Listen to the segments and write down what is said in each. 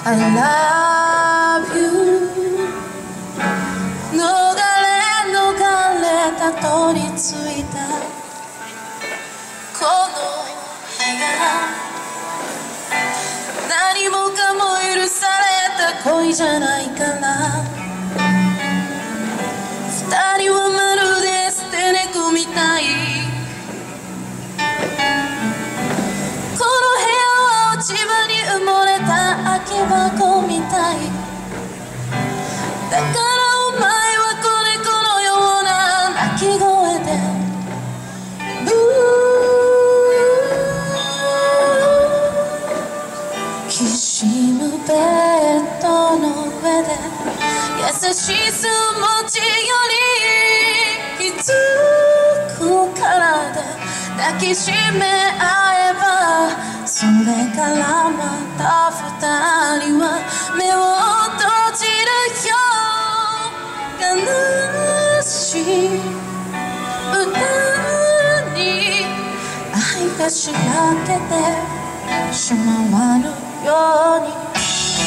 I love you 逃れたどり着いたこの部屋何もかも許された恋じゃないから二人はまるで捨て猫みたいこの部屋は落ち葉に埋もれた空き箱みたいだからお前は子猫のような鳴き声でブーきしむベッドの上で優しさを持ちより気づくからで抱きしめ合えばそれからまた二人は目を閉じるよ悲しい歌に愛がしらけてしまわぬように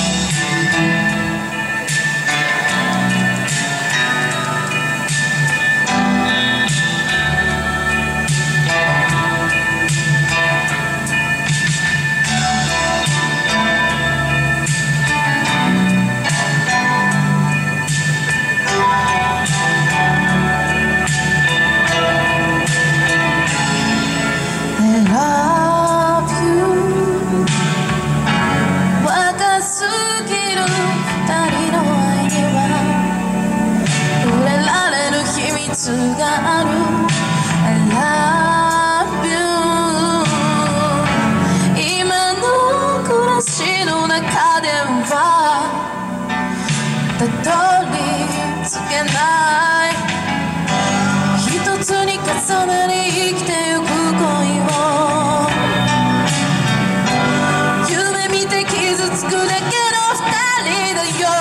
がある I love you 今の暮らしの中ではたどり着けない一つに重なり生きてゆく恋を夢見て傷つくだけの二人だよ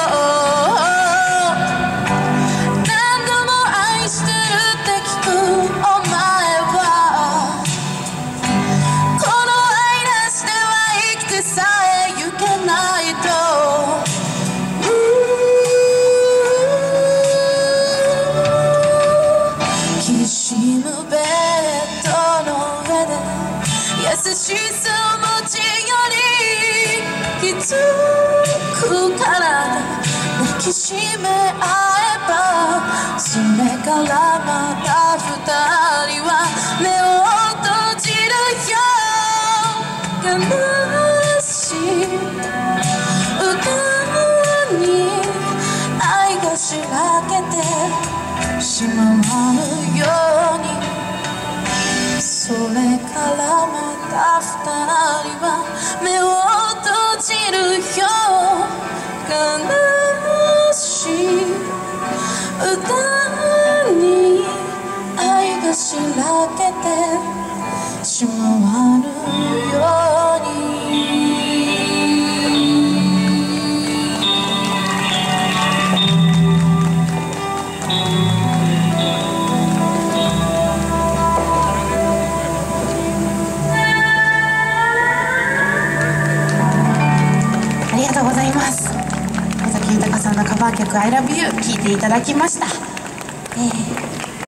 優しさを持ちより気づくから抱きしめ合えばそれからまた二人は目を閉じるよ悲しい歌に愛がしらけてしまわぬようにそれからまた二人は目を閉じるよ悲しい歌に愛がしらけてしまわぬようにありがとうございます。尾崎豊さんのカバー曲「I love you」聴いていただきました。